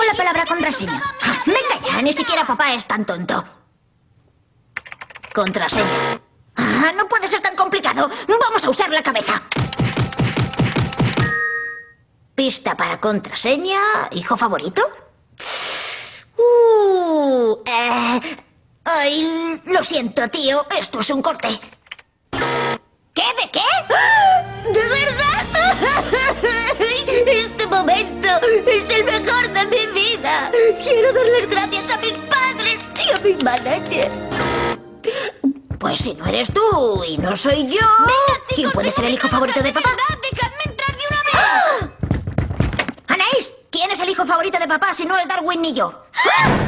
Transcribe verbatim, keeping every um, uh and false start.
la palabra contraseña. Venga ya, ni siquiera papá es tan tonto. Contraseña. Ah, no puede ser tan complicado. Vamos a usar la cabeza. Pista para contraseña. ¿Hijo favorito? Uh, eh, ay, lo siento, tío. Esto es un corte. ¿Qué? ¿De qué? ¿De verdad? Este momento es el mejor de mi vida. Quiero darles gracias a mis padres y a mi manager. Pues si no eres tú y no soy yo... Venga, chicos, ¿quién puede ser el hijo favorito de papá? verdad, ¡dejadme entrar de una vez! ¡Ah! ¡Anaís! ¿Quién es el hijo favorito de papá si no es Darwin ni yo? ¡Ah!